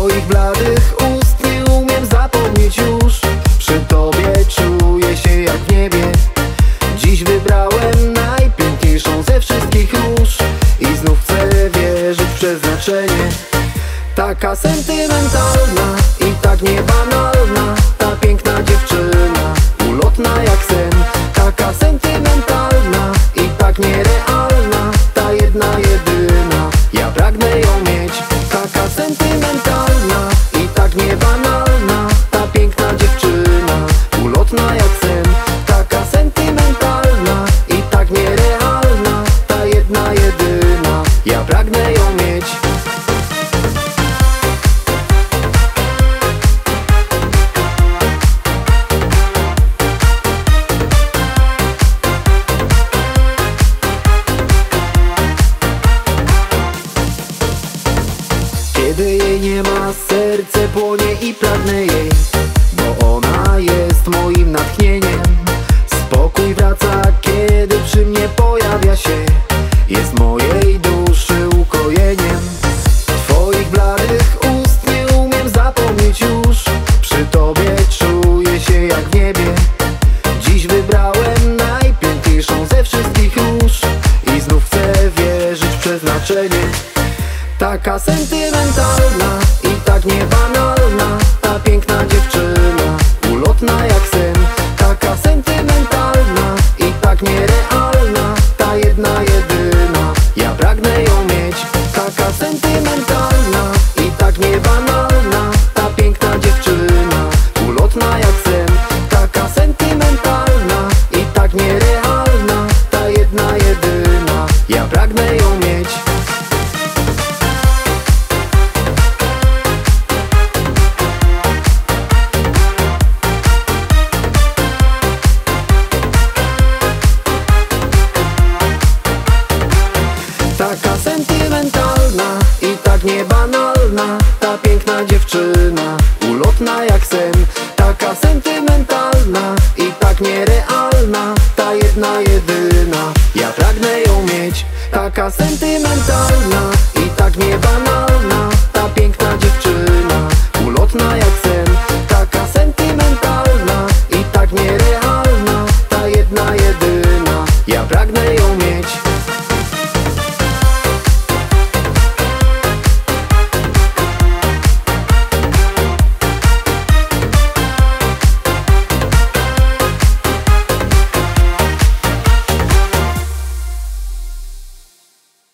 Twoich bladych ust nie umiem zapomnieć już. Przy Tobie czuję się jak w niebie. Dziś wybrałem najpiękniejszą ze wszystkich róż i znów chcę wierzyć w przeznaczenie. Taka sentymentalna i tak niebanalna, ta piękna dziewczyna, ulotna jak sen. Taka sentymentalna i tak nierealna, ta jedna jedyna, ja pragnę ją mieć. Taka sentymentalna i tak niebanalna, ta piękna dziewczyna, ulotna jak sen. Taka sentymentalna i tak nierealna, ta jedna jedyna, ja pragnę ją mieć. Kiedy jej nie ma, serce płonie i pragnę jej, bo ona jest moim natchnieniem. Spokój wraca, kiedy przy mnie pojawia się, jest mojej duszy ukojeniem. Twoich bladych ust nie umiem zapomnieć już. Przy Tobie czuję się jak w niebie. Dziś wybrałem najpiękniejszą ze wszystkich róż i znów chcę wierzyć w przeznaczenie. Taka sentymentalna i tak niebanalna, ta piękna dziewczyna, ulotna jak sen. Taka sentymentalna i tak nierealna, ta jedna jedyna, ja pragnę ją mieć. Taka sentymentalna i tak niebanalna, ta piękna dziewczyna, ulotna jak sen. Taka sentymentalna i tak nierealna, ta jedna jedyna, ja pragnę ją mieć. Taka sentymentalna i tak niebanalna, ta piękna dziewczyna, ulotna jak sen. Taka sentymentalna i tak nierealna, ta jedna jedyna, ja pragnę ją mieć. Taka sentymentalna i tak niebanalna,